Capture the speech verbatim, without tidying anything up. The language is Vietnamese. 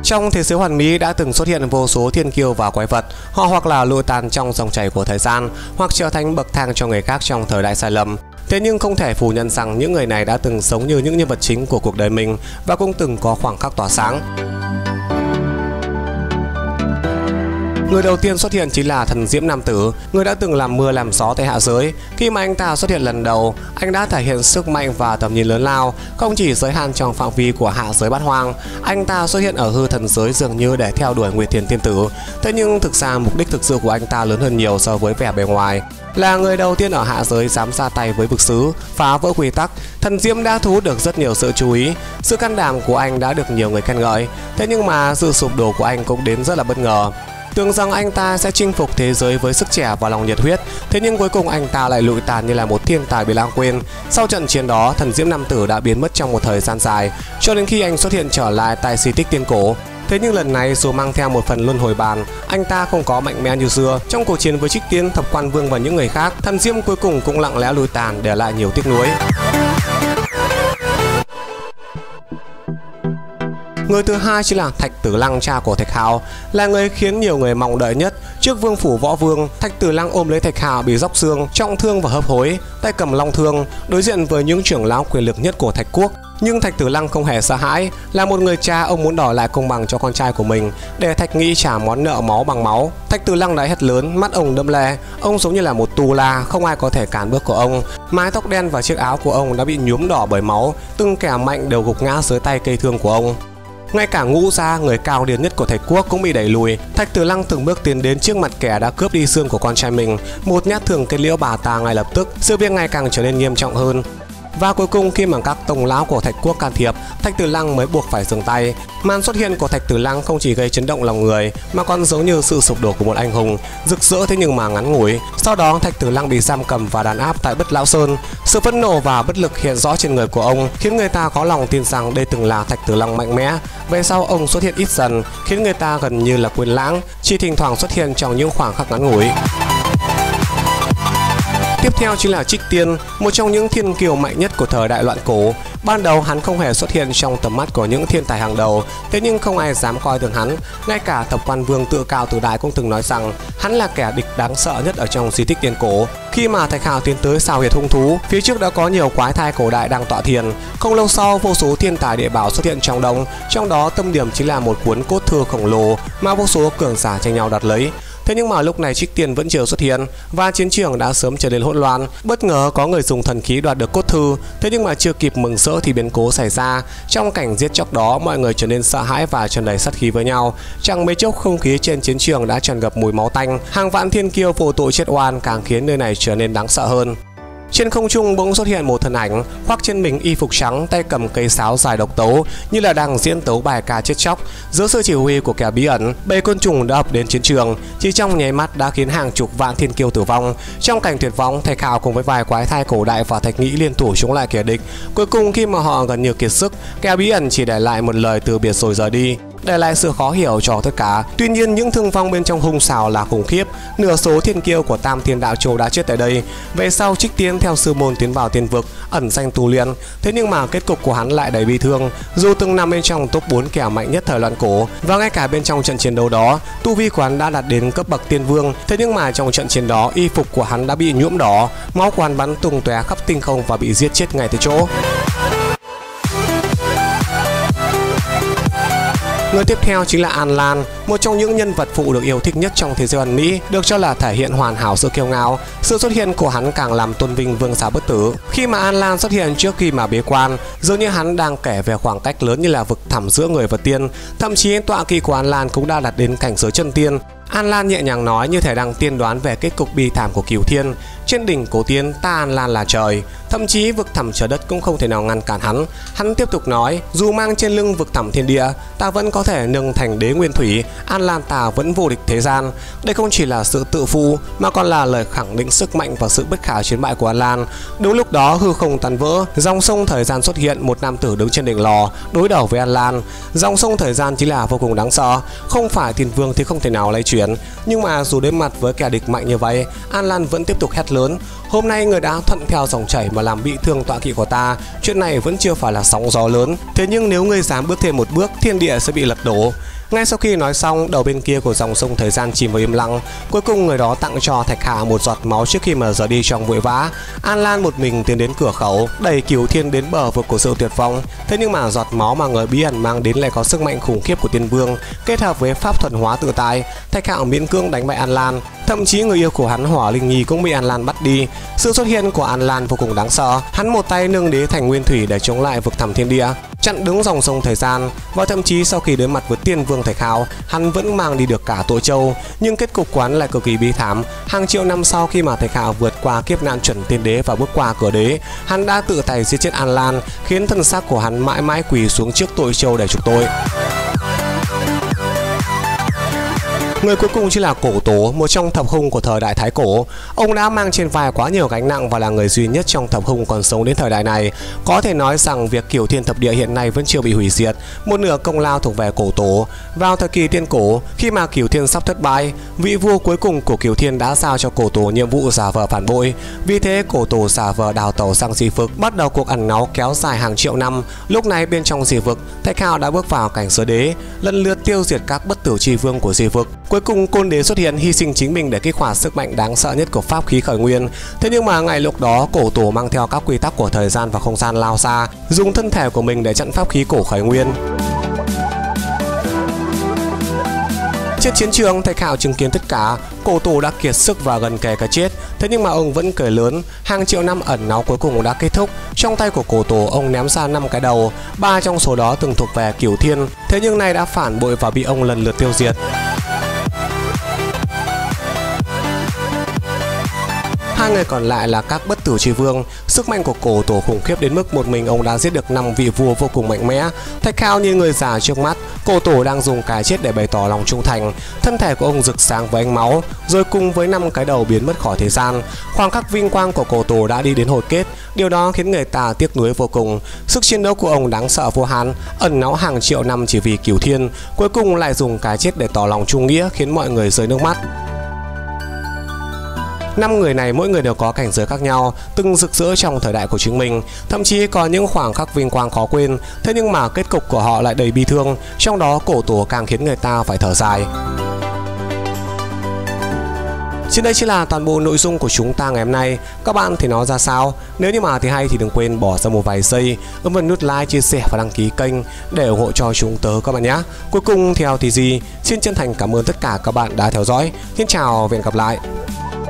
Trong thế giới hoàn mỹ đã từng xuất hiện vô số thiên kiêu và quái vật, họ hoặc là lụi tàn trong dòng chảy của thời gian, hoặc trở thành bậc thang cho người khác trong thời đại sai lầm. Thế nhưng không thể phủ nhận rằng những người này đã từng sống như những nhân vật chính của cuộc đời mình và cũng từng có khoảng khắc tỏa sáng. Người đầu tiên xuất hiện chính là Thần Diễm Nam Tử, người đã từng làm mưa làm gió tại hạ giới. Khi mà anh ta xuất hiện lần đầu, anh đã thể hiện sức mạnh và tầm nhìn lớn lao, không chỉ giới hạn trong phạm vi của hạ giới bát hoang. Anh ta xuất hiện ở hư thần giới dường như để theo đuổi Nguyệt Thiền Tiên Tử. Thế nhưng thực ra mục đích thực sự của anh ta lớn hơn nhiều so với vẻ bề ngoài. Là người đầu tiên ở hạ giới dám ra tay với vực sứ, phá vỡ quy tắc, Thần Diễm đã thu hút được rất nhiều sự chú ý. Sự can đảm của anh đã được nhiều người khen ngợi. Thế nhưng mà sự sụp đổ của anh cũng đến rất là bất ngờ. Tưởng rằng anh ta sẽ chinh phục thế giới với sức trẻ và lòng nhiệt huyết, thế nhưng cuối cùng anh ta lại lụi tàn như là một thiên tài bị lãng quên. Sau trận chiến đó, Thần Diễm Nam Tử đã biến mất trong một thời gian dài, cho đến khi anh xuất hiện trở lại tại di tích Tiên Cổ. Thế nhưng lần này dù mang theo một phần luân hồi bàn, anh ta không có mạnh mẽ như xưa. Trong cuộc chiến với Trích Tiên, Thập Quan Vương và những người khác, Thần Diễm cuối cùng cũng lặng lẽ lụi tàn, để lại nhiều tiếc nuối. Người thứ hai chính là Thạch Tử Lăng, cha của Thạch Hạo, là người khiến nhiều người mong đợi nhất. Trước Vương phủ Võ Vương, Thạch Tử Lăng ôm lấy Thạch Hạo bị róc xương, trọng thương và hấp hối, tay cầm long thương, đối diện với những trưởng lão quyền lực nhất của Thạch Quốc. Nhưng Thạch Tử Lăng không hề sợ hãi, là một người cha, ông muốn đòi lại công bằng cho con trai của mình, để Thạch Nghĩ trả món nợ máu bằng máu. Thạch Tử Lăng đã hét lớn, mắt ông đẫm lệ, ông giống như là một tù la, không ai có thể cản bước của ông. Mái tóc đen và chiếc áo của ông đã bị nhuốm đỏ bởi máu, từng kẻ mạnh đều gục ngã dưới tay cây thương của ông. Ngay cả Ngũ Gia, người cao điền nhất của Thạch Quốc, cũng bị đẩy lùi. Thạch Tử Lăng từng bước tiến đến trước mặt kẻ đã cướp đi xương của con trai mình, một nhát thường kết liễu bà ta ngay lập tức. Sự việc ngày càng trở nên nghiêm trọng hơn. Và cuối cùng khi mà các tông lão của Thạch Quốc can thiệp, Thạch Tử Lăng mới buộc phải dừng tay. Màn xuất hiện của Thạch Tử Lăng không chỉ gây chấn động lòng người, mà còn giống như sự sụp đổ của một anh hùng, rực rỡ thế nhưng mà ngắn ngủi. Sau đó Thạch Tử Lăng bị giam cầm và đàn áp tại Bất Lão Sơn. Sự phẫn nộ và bất lực hiện rõ trên người của ông, khiến người ta có lòng tin rằng đây từng là Thạch Tử Lăng mạnh mẽ. Về sau ông xuất hiện ít dần, khiến người ta gần như là quên lãng, chỉ thỉnh thoảng xuất hiện trong những khoảng khắc ngắn ngủi. Tiếp theo chính là Trích Tiên, một trong những thiên kiêu mạnh nhất của thời đại loạn cổ. Ban đầu hắn không hề xuất hiện trong tầm mắt của những thiên tài hàng đầu, thế nhưng không ai dám coi thường hắn. Ngay cả Thập Quan Vương tự cao tự đại cũng từng nói rằng hắn là kẻ địch đáng sợ nhất ở trong di tích Tiên Cổ. Khi mà Thạch Hạo tiến tới xào huyệt hung thú, phía trước đã có nhiều quái thai cổ đại đang tọa thiền. Không lâu sau, vô số thiên tài địa bảo xuất hiện trong đông, trong đó tâm điểm chính là một cuốn cốt thư khổng lồ mà vô số cường giả tranh nhau đoạt lấy. Thế nhưng mà lúc này Trích Tiên vẫn chưa xuất hiện và chiến trường đã sớm trở nên hỗn loạn. Bất ngờ có người dùng thần khí đoạt được cốt thư, thế nhưng mà chưa kịp mừng rỡ thì biến cố xảy ra. Trong cảnh giết chóc đó, mọi người trở nên sợ hãi và tràn đầy sát khí với nhau. Chẳng mấy chốc không khí trên chiến trường đã tràn ngập mùi máu tanh. Hàng vạn thiên kiêu vô tội chết oan càng khiến nơi này trở nên đáng sợ hơn. Trên không trung bỗng xuất hiện một thân ảnh, khoác trên mình y phục trắng, tay cầm cây sáo dài độc tấu, như là đang diễn tấu bài ca chết chóc. Dưới sự chỉ huy của kẻ bí ẩn, bầy côn trùng đã ập đến chiến trường, chỉ trong nháy mắt đã khiến hàng chục vạn thiên kiêu tử vong. Trong cảnh tuyệt vọng, Thạch Hạo cùng với vài quái thai cổ đại và Thạch Nghĩ liên thủ chống lại kẻ địch. Cuối cùng khi mà họ gần như kiệt sức, kẻ bí ẩn chỉ để lại một lời từ biệt rồi rời đi, để lại sự khó hiểu cho tất cả. Tuy nhiên những thương vong bên trong hung xào là khủng khiếp, nửa số thiên kiêu của Tam Thiên Đạo Châu đã chết tại đây. Về sau Trích Tiên theo sư môn tiến vào tiên vực, ẩn danh tu luyện, thế nhưng mà kết cục của hắn lại đầy bi thương. Dù từng nằm bên trong top bốn kẻ mạnh nhất thời loạn cổ, và ngay cả bên trong trận chiến đấu đó, tu vi của hắn đã đạt đến cấp bậc tiên vương, thế nhưng mà trong trận chiến đó y phục của hắn đã bị nhuộm đỏ, máu của hắn bắn tung tóe khắp tinh không và bị giết chết ngay tại chỗ. Người tiếp theo chính là An Lan, một trong những nhân vật phụ được yêu thích nhất trong thế giới hoàn mỹ, được cho là thể hiện hoàn hảo sự kiêu ngạo. Sự xuất hiện của hắn càng làm tôn vinh vương giả bất tử. Khi mà An Lan xuất hiện trước khi mà bế quan, dường như hắn đang kể về khoảng cách lớn như là vực thẳm giữa người và tiên. Thậm chí tọa kỵ của An Lan cũng đã đạt đến cảnh giới chân tiên. An Lan nhẹ nhàng nói như thể đang tiên đoán về kết cục bi thảm của Cửu Thiên. Trên đỉnh cổ tiên, ta An Lan là trời, thậm chí vực thẳm trời đất cũng không thể nào ngăn cản hắn. Hắn tiếp tục nói, dù mang trên lưng vực thẳm thiên địa, ta vẫn có thể nâng thành đế nguyên thủy. An Lan ta vẫn vô địch thế gian. Đây không chỉ là sự tự phụ, mà còn là lời khẳng định sức mạnh và sự bất khả chiến bại của An Lan. Đúng lúc đó hư không tan vỡ, dòng sông thời gian xuất hiện, một nam tử đứng trên đỉnh lò đối đầu với An Lan. Dòng sông thời gian chính là vô cùng đáng sợ, không phải tiên vương thì không thể nào lay chuyển. Nhưng mà dù đối mặt với kẻ địch mạnh như vậy, An Lan vẫn tiếp tục hét lớn, hôm nay người đã thuận theo dòng chảy mà làm bị thương tọa kỵ của ta. Chuyện này vẫn chưa phải là sóng gió lớn, thế nhưng nếu ngươi dám bước thêm một bước, thiên địa sẽ bị lật đổ. Ngay sau khi nói xong, đầu bên kia của dòng sông thời gian chìm vào im lặng. Cuối cùng người đó tặng cho Thạch Hạo một giọt máu trước khi mà rời đi trong vội vã. An Lan một mình tiến đến cửa khẩu, đẩy Cửu Thiên đến bờ vực của sự tuyệt vọng. Thế nhưng mà giọt máu mà người bí ẩn mang đến lại có sức mạnh khủng khiếp của Tiên Vương, kết hợp với pháp thuần hóa tự tại. Thạch Hạo miễn cưỡng đánh bại An Lan. Thậm chí người yêu của hắn Hỏa Linh Nhi cũng bị An Lan bắt đi. Sự xuất hiện của An Lan vô cùng đáng sợ. Hắn một tay nâng đế thành nguyên thủy để chống lại vực thẳm thiên địa, chặn đứng dòng sông thời gian, và thậm chí sau khi đối mặt với Tiên Vương Thạch Hạo, hắn vẫn mang đi được cả Tội Châu. Nhưng kết cục của hắn lại cực kỳ bi thảm. Hàng triệu năm sau khi mà Thạch Hạo vượt qua kiếp nạn chuẩn tiên đế và bước qua cửa đế, hắn đã tự tay giết chết An Lan, khiến thân xác của hắn mãi mãi quỳ xuống trước Tội Châu để chuộc tội. Người cuối cùng chính là Cổ Tổ, một trong thập hung của thời đại Thái Cổ. Ông đã mang trên vai quá nhiều gánh nặng và là người duy nhất trong thập hung còn sống đến thời đại này. Có thể nói rằng việc Cửu Thiên thập địa hiện nay vẫn chưa bị hủy diệt, một nửa công lao thuộc về Cổ Tổ. Vào thời kỳ tiên cổ, khi mà Cửu Thiên sắp thất bại, vị vua cuối cùng của Cửu Thiên đã giao cho Cổ Tổ nhiệm vụ giả vờ phản bội. Vì thế Cổ Tổ giả vờ đào tẩu sang Dị vực, bắt đầu cuộc ẩn náu kéo dài hàng triệu năm. Lúc này bên trong Dị vực, Thạch Hạo đã bước vào cảnh giới đế, lần lượt tiêu diệt các bất tử chi vương của Dị vực. Cuối cùng Côn Đế xuất hiện, hy sinh chính mình để kích hoạt sức mạnh đáng sợ nhất của pháp khí khởi nguyên. Thế nhưng mà ngay lúc đó, Cổ Tổ mang theo các quy tắc của thời gian và không gian lao xa, dùng thân thể của mình để chặn pháp khí cổ khởi nguyên. Trên chiến trường, Thạch Hạo chứng kiến tất cả. Cổ Tổ đã kiệt sức và gần kề cái chết. Thế nhưng mà ông vẫn cười lớn. Hàng triệu năm ẩn náu cuối cùng đã kết thúc. Trong tay của Cổ Tổ, ông ném ra năm cái đầu, ba trong số đó từng thuộc về Cửu Thiên. Thế nhưng nay đã phản bội và bị ông lần lượt tiêu diệt. Hai người còn lại là các bất tử chi vương. Sức mạnh của Cổ Tổ khủng khiếp đến mức một mình ông đã giết được năm vị vua vô cùng mạnh mẽ. Thạch Hạo như người già trước mắt. Cổ Tổ đang dùng cái chết để bày tỏ lòng trung thành. Thân thể của ông rực sáng với ánh máu, rồi cùng với năm cái đầu biến mất khỏi thế gian. Khoảng khắc vinh quang của Cổ Tổ đã đi đến hồi kết. Điều đó khiến người ta tiếc nuối vô cùng. Sức chiến đấu của ông đáng sợ vô hạn, ẩn náu hàng triệu năm chỉ vì Cửu Thiên, cuối cùng lại dùng cái chết để tỏ lòng trung nghĩa, khiến mọi người rơi nước mắt. Năm người này mỗi người đều có cảnh giới khác nhau, từng rực rỡ trong thời đại của chính mình, thậm chí có những khoảng khắc vinh quang khó quên. Thế nhưng mà kết cục của họ lại đầy bi thương, trong đó Cổ Tổ càng khiến người ta phải thở dài. Trên đây chỉ là toàn bộ nội dung của chúng ta ngày hôm nay. Các bạn thì nó ra sao? Nếu như mà thì hay thì đừng quên bỏ ra một vài giây, ấn vào nút like, chia sẻ và đăng ký kênh để ủng hộ cho chúng tớ các bạn nhé. Cuối cùng theo thì gì, xin chân thành cảm ơn tất cả các bạn đã theo dõi. Xin chào và hẹn gặp lại.